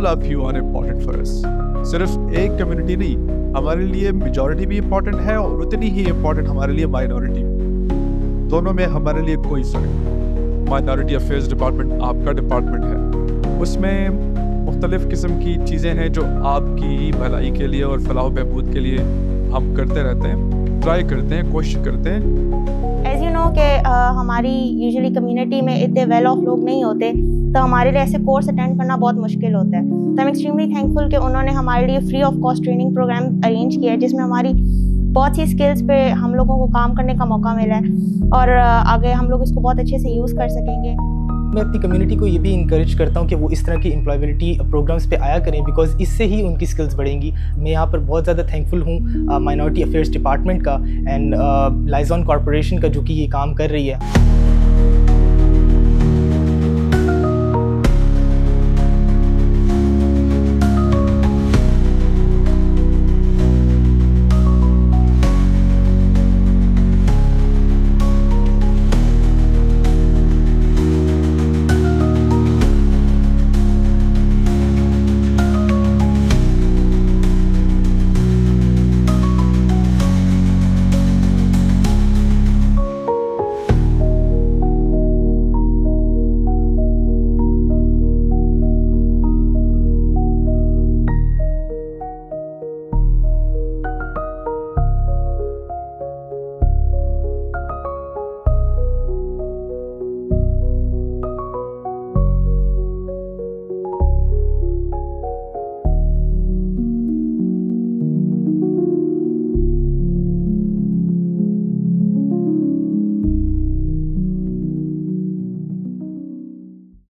All of you are important for us. सिर्फ एक community नहीं, हमारे लिए मेजॉरिटी भी इम्पोर्टेंट है और उतनी ही इम्पोर्टेंट हमारे लिए माइनॉरिटी। दोनों में हमारे लिए कोई फर्क नहीं। माइनॉरिटी अफेयर्स डिपार्टमेंट आपका डिपार्टमेंट है, उसमें मुख्तलिफ़ किस्म की चीज़ें हैं जो आपकी भलाई के लिए और फलाह बहबूद के लिए हम करते रहते हैं, ट्राई करते हैं, कोशिश करते हैं। एज़ यू नो कि हमारी यूजुअली कम्युनिटी में इतने वेल ऑफ लोग नहीं होते, तो हमारे लिए ऐसे कोर्स अटेंड करना बहुत मुश्किल होता है। तो आई एम एक्सट्रीमली थैंकफुल कि उन्होंने हमारे लिए free of cost training program arrange किया है, जिसमें हमारी बहुत सी स्किल्स पे हम लोगों को काम करने का मौका मिला है और आगे हम लोग इसको बहुत अच्छे से यूज़ कर सकेंगे। मैं अपनी कम्युनिटी को ये भी इंकरेज करता हूँ कि वो इस तरह की एम्प्लॉयबिलिटी प्रोग्राम्स पे आया करें, बिकॉज इससे ही उनकी स्किल्स बढ़ेंगी। मैं यहाँ पर बहुत ज़्यादा थैंकफुल हूँ माइनॉरिटी अफेयर्स डिपार्टमेंट का एंड लाइजॉन कॉरपोरेशन का, जो कि ये काम कर रही है।